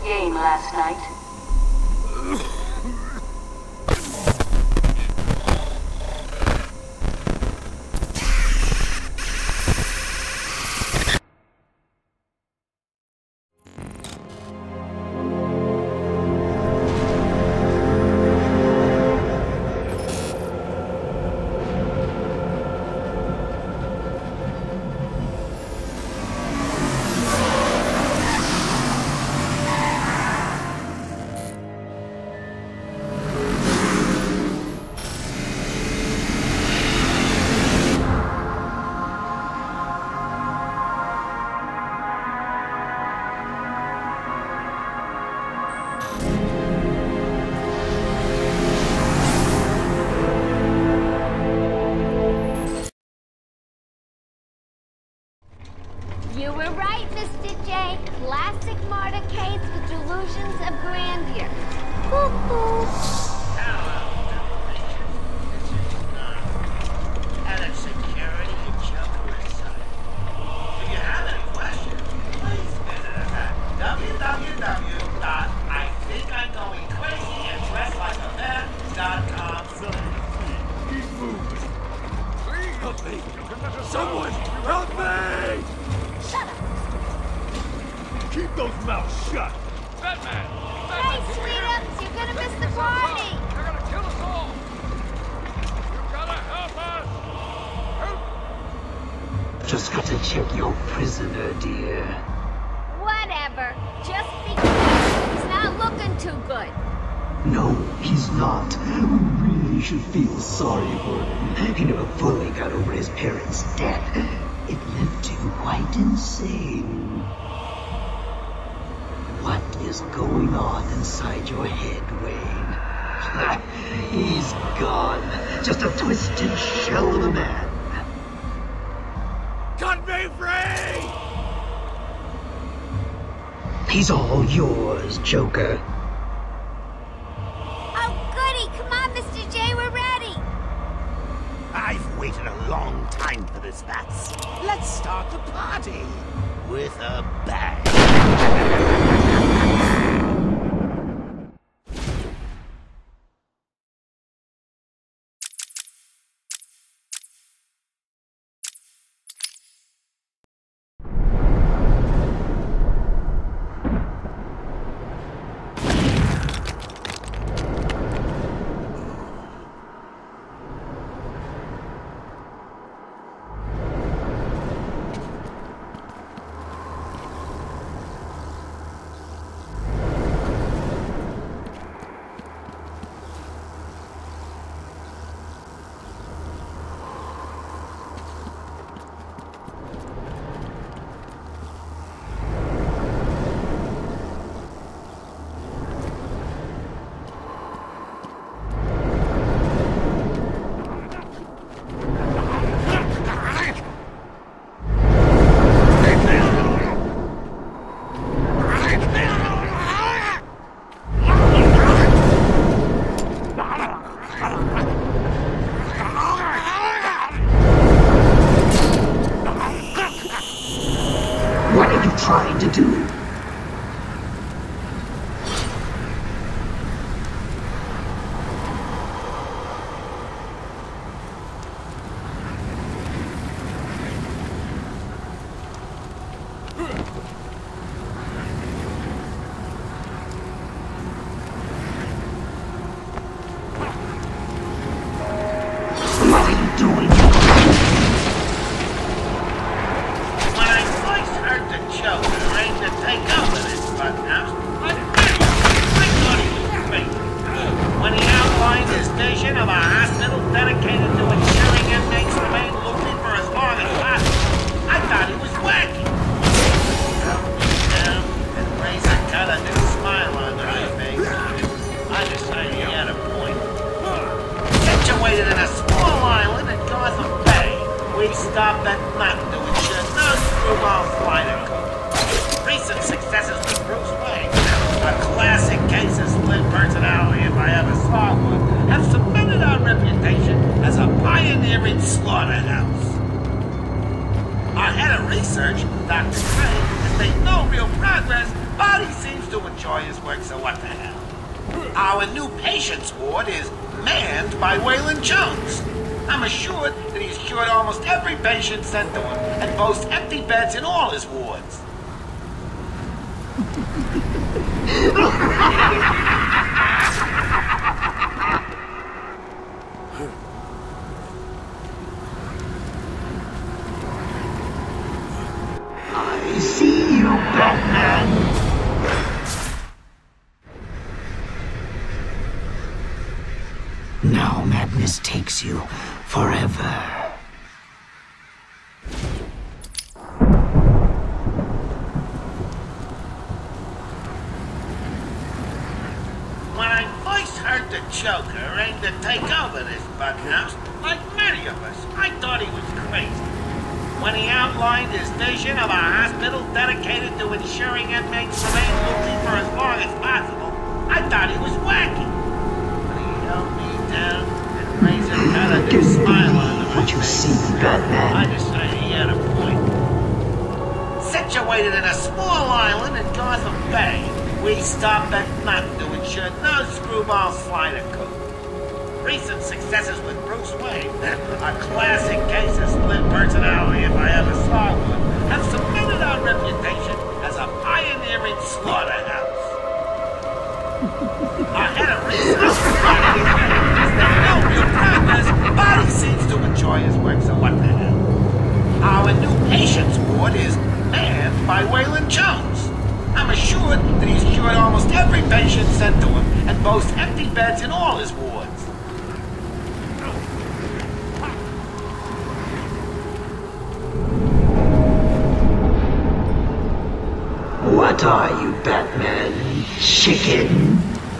the game last night? You were right, Mr. J. Classic motorcades with delusions of grandeur. Cuckoo. Head of security and Joker inside. If you have any questions, please visit us at www.IThinkI'mGoingCrazyAndDressedLikeAman.com. Keep moving. Help me! Someone help me! Shut up. Keep those mouths shut! Batman! Hey, sweethearts, you're gonna miss the party. They're gonna kill us all! You gotta help us! Help! Just got to check your prisoner, dear. Whatever. Just because he's not looking too good. No, he's not. We really should feel sorry for him. He never fully got over his parents' death. It left him quite insane. What is going on inside your head, Wayne? He's gone. Just a twisted shell of a man. Cut me free! He's all yours, Joker. Oh, goody. Come on, Mr. J. We're ready. I've waited a long time for this, Bats. Let's start the party with a bang. What are you trying to do? What are you doing? When I first heard the Joker aimed to take over this funhouse, I thought he was crazy. When he outlined his vision of a hospital dedicated to ensuring inmates remain loopy for as long as possible, I thought he was wacky. Now, and Razor got a new smile on my face. I decided he had a point. Situated in a small island in Gotham Bay, we stopped at nothing to ensure no screwball flighter code. Recent successes with Bruce Wayne, a classic case of split personality if I ever saw one, have cemented our reputation as a pioneering slaughterhouse. Our head of research, Dr. Craig, has made no real progress, but he seems to enjoy his work, so what the hell. Our new patients ward is manned by Waylon Jones. I'm assured that he's cured almost every patient sent to him and boasts empty beds in all his wards. I see you, Batman. Now madness takes you forever. When I first heard the Joker aimed to take over this bug house, like many of us, I thought he was crazy. When he outlined his vision of a hospital dedicated to ensuring inmates remain loopy for as long as possible, I thought he was wacky. But he held me down and raised a kind of new smile on What you see, Batman? I decided he had a point. Situated in a small island in Gotham Bay, we stopped at nothing to ensure no screwballs fly the coop. Recent successes with Bruce Wayne, a classic case of split personality if I ever saw one, have cemented our reputation as a pioneering slaughterhouse. Ahead of research, is there no real progress, but he seems to enjoy his work, so what the hell. Our new patients ward is manned by Waylon Jones. I'm assured that he's cured almost every patient sent to him and boasts empty beds in all his wards. What are you, Batman? Chicken?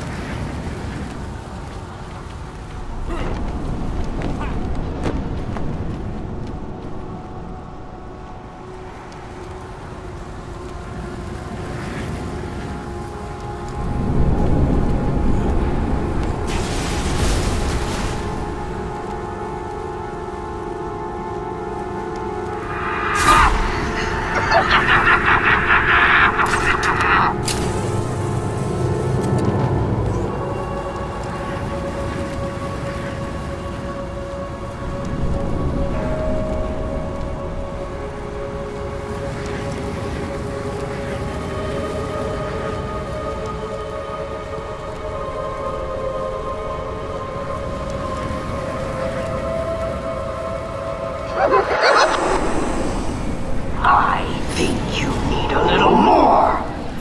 I think you need a little more.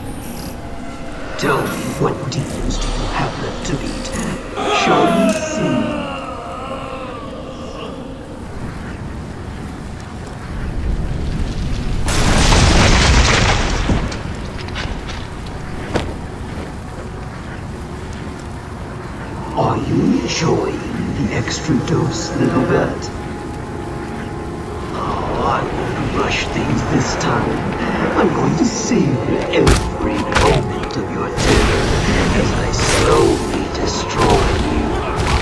Tell me, what demons do you have left to beat? Shall we see? Are you enjoying the extra dose, little bat? I won't rush things this time. I'm going to savor every moment of your terror as I slowly destroy you.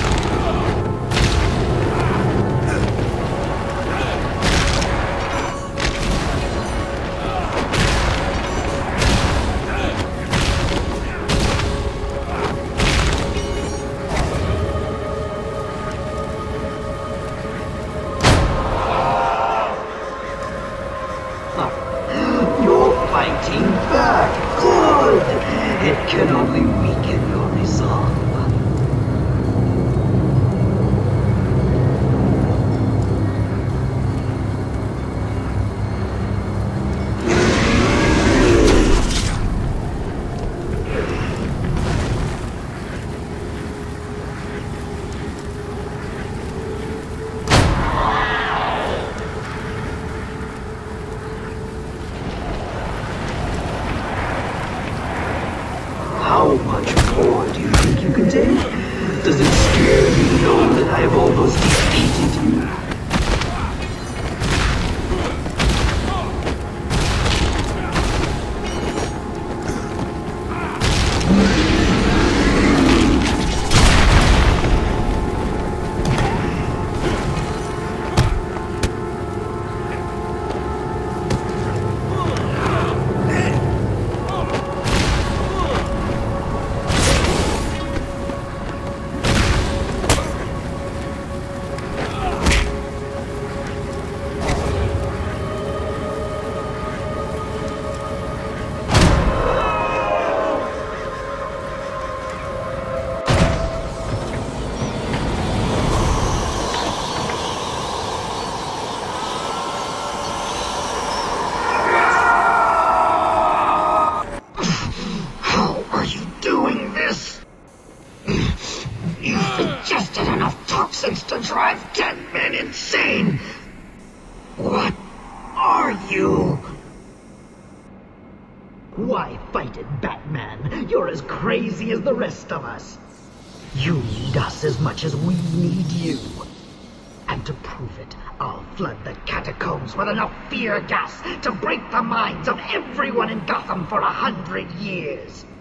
Fighting back. Good. It can only weaken your resolve. you! Why fight it, Batman? You're as crazy as the rest of us. You need us as much as we need you. And to prove it, I'll flood the catacombs with enough fear gas to break the minds of everyone in Gotham for 100 years.